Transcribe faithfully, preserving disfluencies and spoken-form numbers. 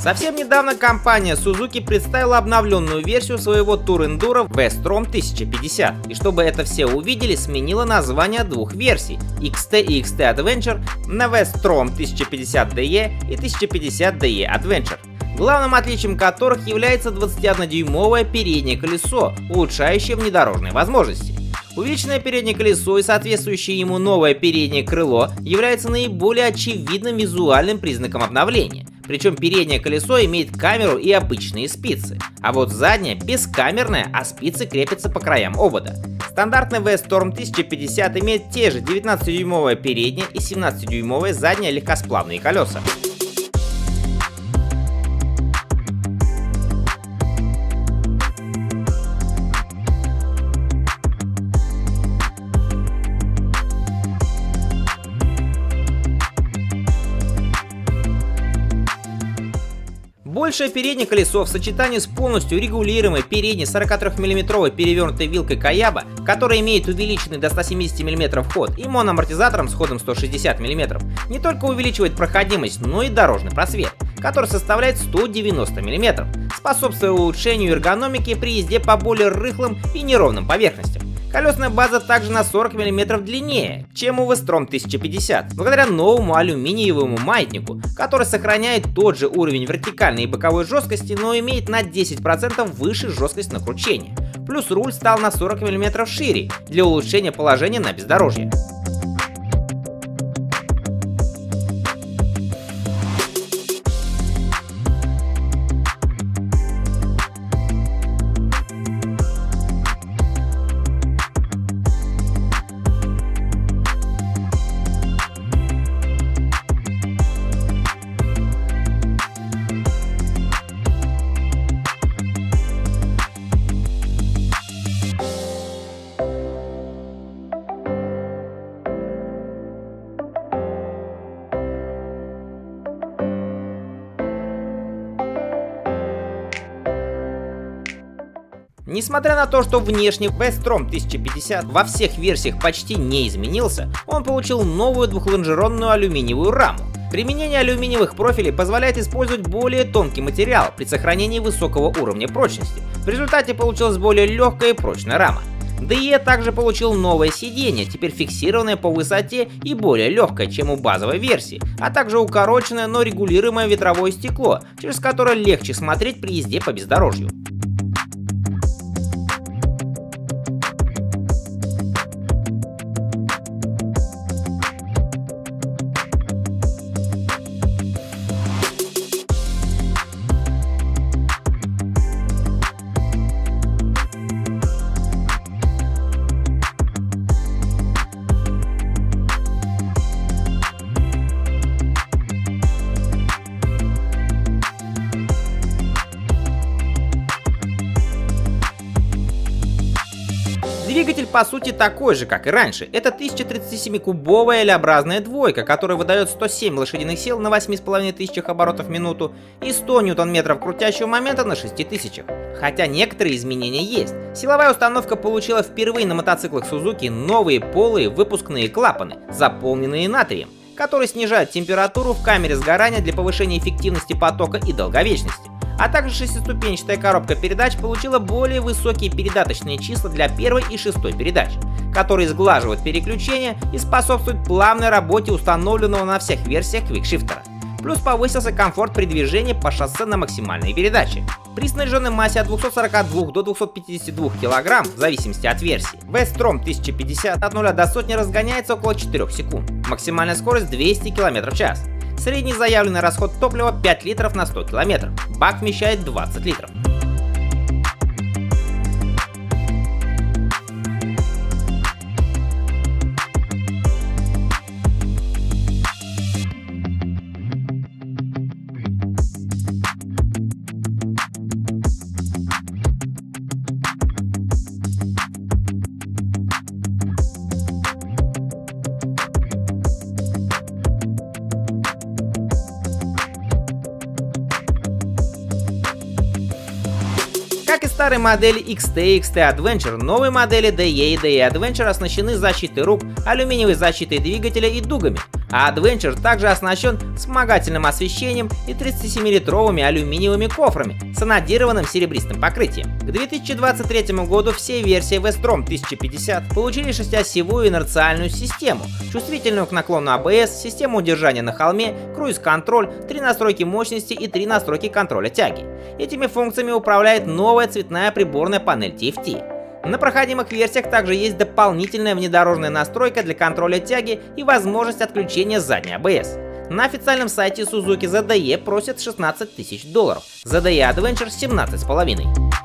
Совсем недавно компания Suzuki представила обновленную версию своего Touring V-Strom тысяча пятьдесят, и чтобы это все увидели, сменила название двух версий икс ти и икс ти Adventure на V-Strom тысяча пятьдесят ди и и тысяча пятьдесят ди Adventure, главным отличием которых является двадцатиоднодюймовое переднее колесо, улучшающее внедорожные возможности. Увеличенное переднее колесо и соответствующее ему новое переднее крыло является наиболее очевидным визуальным признаком обновления. Причем переднее колесо имеет камеру и обычные спицы, а вот заднее бескамерное, а спицы крепятся по краям обода. Стандартный V-Strom тысяча пятьдесят имеет те же девятнадцатидюймовое переднее и семнадцатидюймовое заднее легкосплавные колеса. Большее переднее колесо в сочетании с полностью регулируемой передней сорокатрёхмиллиметровой перевернутой вилкой Каяба, которая имеет увеличенный до ста семидесяти миллиметров ход, и моноамортизатором с ходом сто шестьдесят миллиметров, не только увеличивает проходимость, но и дорожный просвет, который составляет сто девяносто миллиметров, способствуя улучшению эргономики при езде по более рыхлым и неровным поверхностям. Колесная база также на сорок миллиметров длиннее, чем у V-Strom тысяча пятьдесят, благодаря новому алюминиевому маятнику, который сохраняет тот же уровень вертикальной и боковой жесткости, но имеет на десять процентов выше жесткость на кручение. Плюс руль стал на сорок миллиметров шире для улучшения положения на бездорожье. Несмотря на то, что внешне V-Strom тысяча пятьдесят во всех версиях почти не изменился, он получил новую двухлонжеронную алюминиевую раму. Применение алюминиевых профилей позволяет использовать более тонкий материал при сохранении высокого уровня прочности. В результате получилась более легкая и прочная рама. ди и также получил новое сиденье, теперь фиксированное по высоте и более легкое, чем у базовой версии, а также укороченное, но регулируемое ветровое стекло, через которое легче смотреть при езде по бездорожью. Двигатель по сути такой же, как и раньше. Это тысяча тридцатисемикубовая L-образная двойка, которая выдает сто семь лошадиных сил на восьми с половиной тысячах оборотов в минуту и сто ньютон-метров крутящего момента на шести тысячах. Хотя некоторые изменения есть. Силовая установка получила впервые на мотоциклах Suzuki новые полые выпускные клапаны, заполненные натрием, которые снижают температуру в камере сгорания для повышения эффективности потока и долговечности. А также шестиступенчатая коробка передач получила более высокие передаточные числа для первой и шестой передач, которые сглаживают переключения и способствуют плавной работе установленного на всех версиях квикшифтера. Плюс повысился комфорт при движении по шоссе на максимальной передаче. При сниженной массе от двухсот сорока двух до двухсот пятидесяти двух килограмм, в зависимости от версии, V-Strom тысяча пятьдесят от нуля до сотни разгоняется около четырёх секунд. Максимальная скорость двести километров в час. Средний заявленный расход топлива пять литров на сто километров. Бак вмещает двадцать литров. Как и старые модели икс ти и икс ти Adventure, новые модели ди и и ди и Adventure оснащены защитой рук, алюминиевой защитой двигателя и дугами. А Adventure также оснащен вспомогательным освещением и тридцатисемилитровыми алюминиевыми кофрами с анодированным серебристым покрытием. К две тысячи двадцать третьему году все версии Westrom тысяча пятьдесят получили шестиосевую инерциальную систему, чувствительную к наклону а бэ эс, систему удержания на холме, круиз-контроль, три настройки мощности и три настройки контроля тяги. Этими функциями управляет новая цветная приборная панель ти эф ти. На проходимых версиях также есть дополнительная внедорожная настройка для контроля тяги и возможность отключения задней а бэ эс. На официальном сайте Suzuki зет ди и просят шестнадцать тысяч долларов, зет ди и Adventure семнадцать с половиной.